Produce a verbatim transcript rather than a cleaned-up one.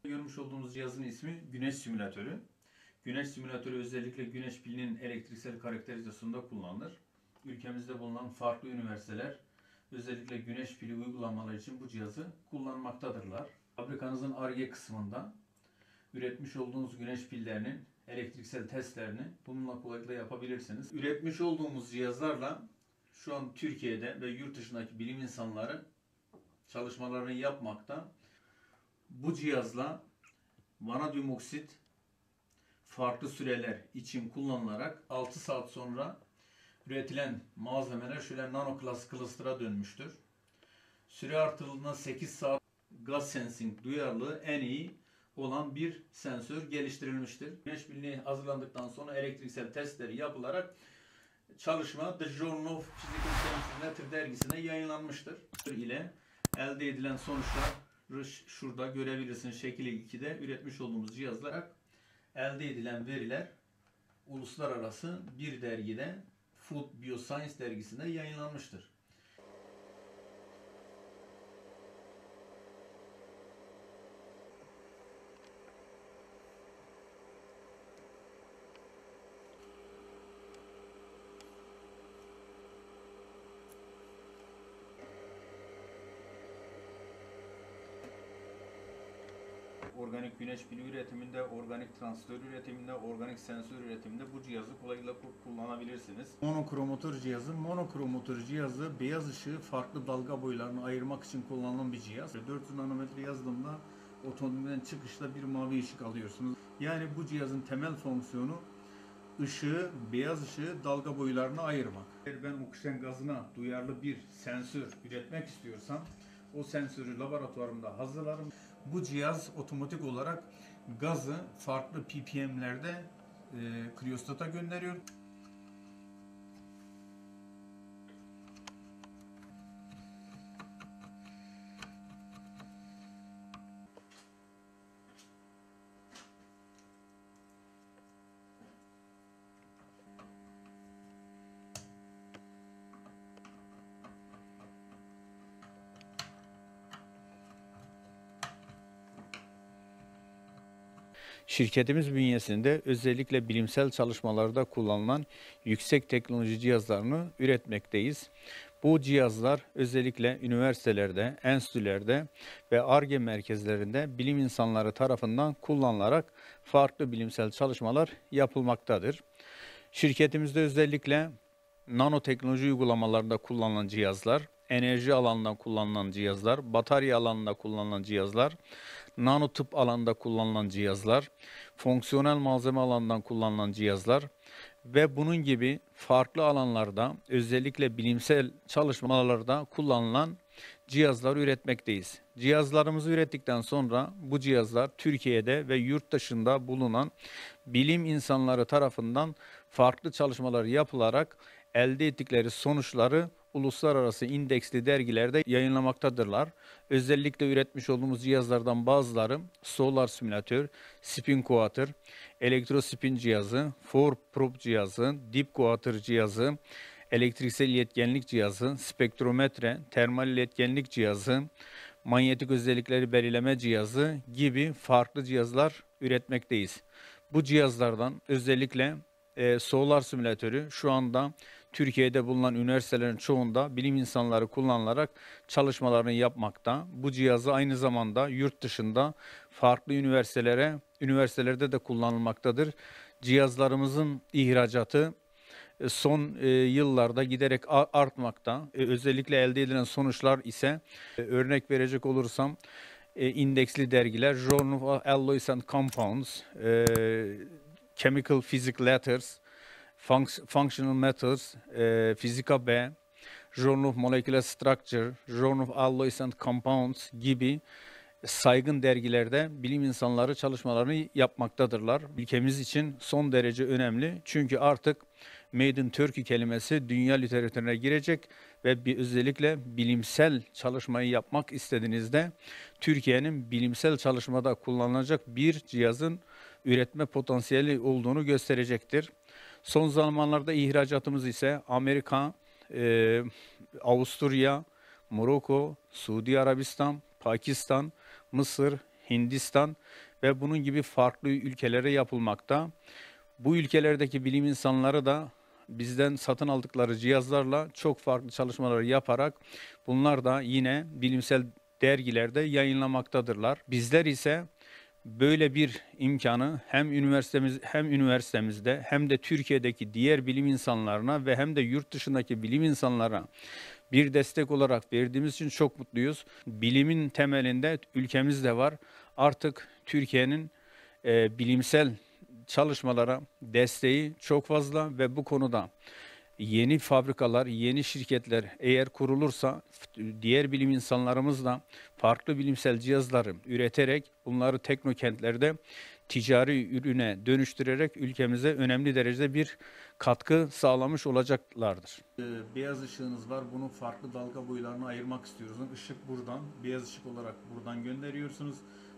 Görmüş olduğumuz cihazın ismi Güneş Simülatörü. Güneş Simülatörü özellikle güneş pilinin elektriksel karakterizasyonunda kullanılır. Ülkemizde bulunan farklı üniversiteler özellikle güneş pili uygulamaları için bu cihazı kullanmaktadırlar. Fabrikanızın Ar-Ge kısmında üretmiş olduğunuz güneş pillerinin elektriksel testlerini bununla kolaylıkla yapabilirsiniz. Üretmiş olduğumuz cihazlarla şu an Türkiye'de ve yurt dışındaki bilim insanları çalışmalarını yapmakta. Bu cihazla vanadyum oksit farklı süreler için kullanılarak altı saat sonra üretilen malzemeler şöyle nano cluster'a dönmüştür. Süre artırıldığında sekiz saat gaz sensing duyarlılığı en iyi olan bir sensör geliştirilmiştir. Güneş pilini hazırlandıktan sonra elektriksel testleri yapılarak çalışma The Journal of Physical Chemistry dergisine yayınlanmıştır. ile elde edilen sonuçlar şurada görebilirsiniz. Şekil ikide üretmiş olduğumuz cihazlar elde edilen veriler uluslararası bir dergide Food Bioscience dergisinde yayınlanmıştır. Organik güneş pili üretiminde, organik transistör üretiminde, organik sensör üretiminde bu cihazı kolaylıkla kullanabilirsiniz. Monokromatör cihazı. Monokromatör cihazı beyaz ışığı farklı dalga boylarını ayırmak için kullanılan bir cihaz. dört yüz nanometre yazılımda otomobilden çıkışta bir mavi ışık alıyorsunuz. Yani bu cihazın temel fonksiyonu ışığı, beyaz ışığı dalga boylarına ayırmak. Eğer ben oksijen gazına duyarlı bir sensör üretmek istiyorsam o sensörü laboratuvarımda hazırlarım. Bu cihaz otomatik olarak gazı farklı P P M'lerde e, kriyostata gönderiyor. Şirketimiz bünyesinde özellikle bilimsel çalışmalarda kullanılan yüksek teknoloji cihazlarını üretmekteyiz. Bu cihazlar özellikle üniversitelerde, enstitülerde ve Ar-Ge merkezlerinde bilim insanları tarafından kullanılarak farklı bilimsel çalışmalar yapılmaktadır. Şirketimizde özellikle nanoteknoloji uygulamalarında kullanılan cihazlar, enerji alanında kullanılan cihazlar, batarya alanında kullanılan cihazlar, nano tıp alanında kullanılan cihazlar, fonksiyonel malzeme alanından kullanılan cihazlar ve bunun gibi farklı alanlarda özellikle bilimsel çalışmalarda kullanılan cihazları üretmekteyiz. Cihazlarımızı ürettikten sonra bu cihazlar Türkiye'de ve yurt dışında bulunan bilim insanları tarafından farklı çalışmalar yapılarak elde ettikleri sonuçları uluslararası indeksli dergilerde yayınlamaktadırlar. Özellikle üretmiş olduğumuz cihazlardan bazıları Solar Simülatör, Spin Coater, Elektrospin cihazı, For Probe cihazı, Deep Coater cihazı, elektriksel iletkenlik cihazı, spektrometre, termal iletkenlik cihazı, manyetik özellikleri belirleme cihazı gibi farklı cihazlar üretmekteyiz. Bu cihazlardan özellikle e, Solar Simülatörü şu anda Türkiye'de bulunan üniversitelerin çoğunda bilim insanları kullanılarak çalışmalarını yapmakta. Bu cihazı aynı zamanda yurt dışında farklı üniversitelere, üniversitelerde de kullanılmaktadır. Cihazlarımızın ihracatı son e, yıllarda giderek artmakta. E, özellikle elde edilen sonuçlar ise e, örnek verecek olursam e, indeksli dergiler Journal of Alloys and Compounds, e, Chemical Physics Letters, Functional Methods, e, Fizika B, Journal of Molecular Structure, Journal of Alloys and Compounds gibi saygın dergilerde bilim insanları çalışmalarını yapmaktadırlar. Ülkemiz için son derece önemli çünkü artık Made in Turkey kelimesi dünya literatürüne girecek ve bir özellikle bilimsel çalışmayı yapmak istediğinizde Türkiye'nin bilimsel çalışmada kullanılacak bir cihazın üretme potansiyeli olduğunu gösterecektir. Son zamanlarda ihracatımız ise Amerika, e, Avusturya, Moroko, Suudi Arabistan, Pakistan, Mısır, Hindistan ve bunun gibi farklı ülkelere yapılmakta. Bu ülkelerdeki bilim insanları da bizden satın aldıkları cihazlarla çok farklı çalışmalar yaparak bunlar da yine bilimsel dergilerde yayınlamaktadırlar. Bizler ise böyle bir imkanı hem üniversitemiz hem üniversitemizde hem de Türkiye'deki diğer bilim insanlarına ve hem de yurt dışındaki bilim insanlarına bir destek olarak verdiğimiz için çok mutluyuz. Bilimin temelinde ülkemiz de var. Artık Türkiye'nin e, bilimsel çalışmalara desteği çok fazla ve bu konuda yeni fabrikalar, yeni şirketler eğer kurulursa diğer bilim insanlarımız da farklı bilimsel cihazları üreterek bunları teknokentlerde ticari ürüne dönüştürerek ülkemize önemli derecede bir katkı sağlamış olacaklardır. Beyaz ışığınız var. Bunu farklı dalga boylarına ayırmak istiyoruz. Işık buradan, beyaz ışık olarak buradan gönderiyorsunuz.